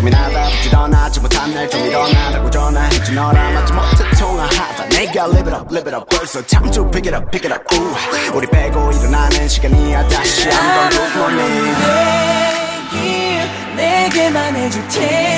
고민하다 부지런하 지 못한 날 좀 일어나라고 전화했지 너랑 맞지 못해 통화하다 내가 live it up 벌써 time to pick it up 우리 빼고 일어나는 시간이야 다시 한번 good morning 내게만 해줄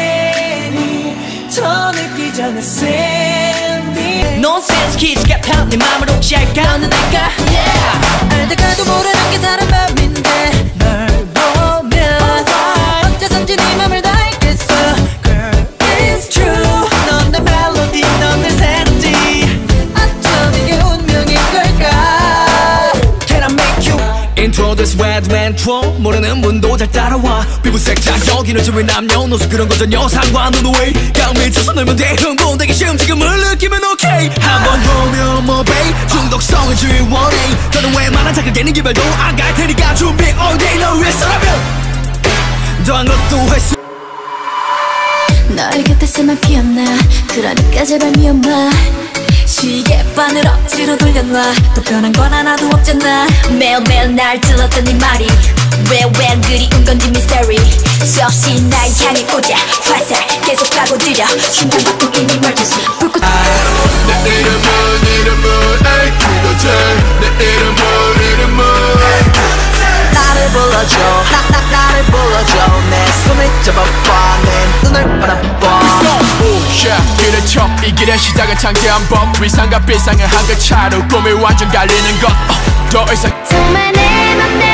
테니 더 늦기 전에 send me Nonsense kids 같아 네 맘을 혹시 알까 너는 알까 알다가도 모르는 게 사람 맘인데 널 보면 어째선지 네 맘을 다 알겠어 Girl it's true 넌 내 멜로디 넌 내 셀러디 어쩜 이게 운명인 걸까 Can I make you Introduce red man 투어 모르는 분도 잘 따라와 피부색 자격이는 지위 남녀노소 그런 거 전혀 상관없는 way 강 밑에서 놀면 돼 흥분되기 쉬운 지금을 느끼면 오케이 한번 보면 뭐 babe 중독성을 주의 warning 너는 웬만한 자극에는 기별도 안 갈 테니까 준비 all day 널 위해서라면 더한 것도 할수 너의 곁에서만 피었나 그러니까 제발 미워마 시계반을 억지로 돌려놔 또 변한 건 하나도 없잖아 매일매일 날 들렀던 네 말이 왜 그리운 건지 mystery 수없이 날 향해 꽂아 화살 계속 파고들여 심장박동 이미 멀쩡히 불꽃 내 이름은 AQ도제 내 이름은 나를 불러줘 나를 불러줘 내 손을 잡아봐 내 눈을 바라봐 길을 쳐 이 길의 시작은 창대한 법 위상과 비상은 한끗 차로 꿈이 완전 갈리는 것 더 이상 정말 내 맘